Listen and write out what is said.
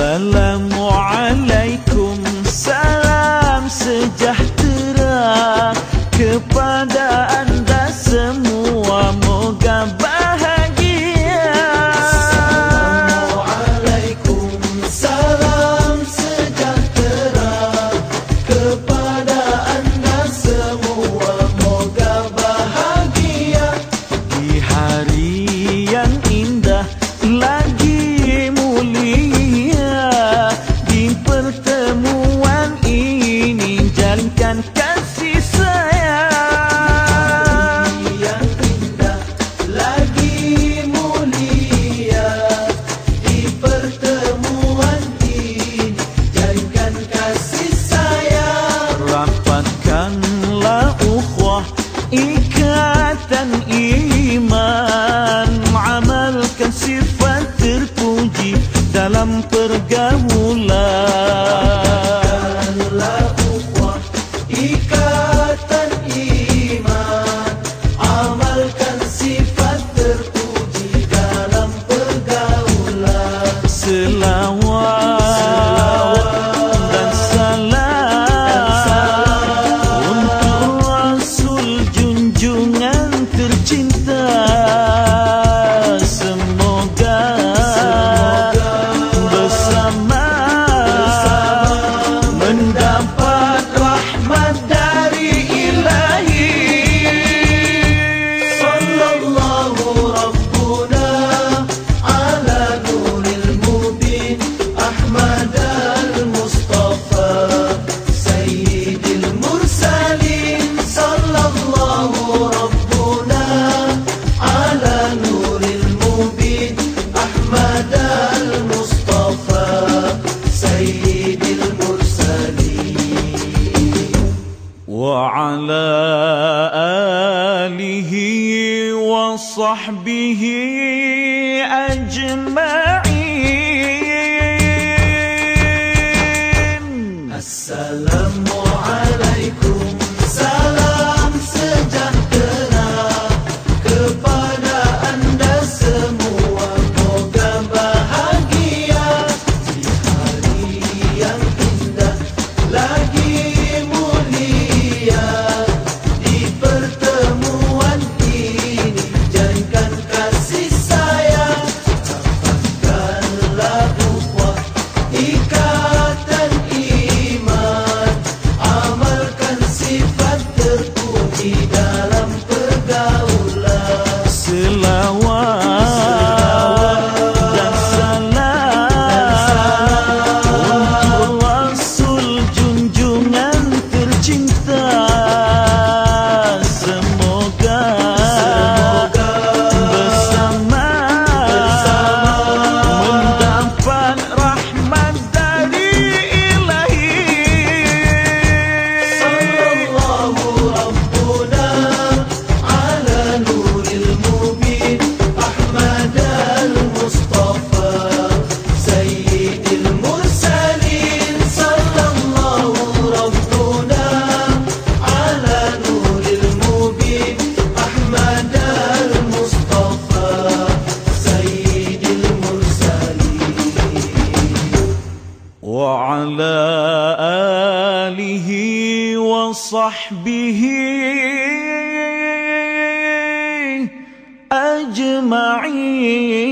Assalamualaikum, salam sejahtera kepada anda semua, moga bahagia. Assalamualaikum, salam sejahtera kepada anda semua, moga bahagia. Di hari yang indah lagi mulia, di pertemuan ini jalinkan kasih sayang. Yang indah lagi mulia, di pertemuan ini jalinkan kasih sayang. Rapatkanlah ukhuwah ikatan iman, amalkan sifat terpuji dalam pergaulan. Rapatkanlah ukhuwah ikatan iman, amalkan sifat terpuji dalam pergaulan. Selawat dan salam untuk Rasul junjungan tercinta. Semoga bersama mendapat rahmat dari Ilahi. Sallallahu Rabbuna ala nuril mubin, Ahmad al-Mustafa Sayyidil Mursalin. Sallallahu Rabbuna ala nuril mubin, Ahmad al-Mustafa Sayyidil Mursalin. Wa ala alihi wa sahbihi ajma'in. Assalamualaikum, salam sejahtera kepada anda semua, moga bahagia. Di hari yang indah lagi mulia, di pertemuan ini jalinkan kasih sayang. Rapatkanlah ukhuwah ikatan iman, amalkan sifat terpuji dalam pergaulan. Selawat dan salam untuk Rasul junjungan tercinta. Semoga bersama mendapat rahmat dari Ilahi. Sallallahu Rabbuna ala nuril mubin, Ahmad al-Mustafa Sayyidil Mursalin. Sallallahu Rabbuna ala nuril mubin, Ahmad al-Mustafa Sayyidil Mursalin. Wa ala alihi wa sahbihi ajma'in.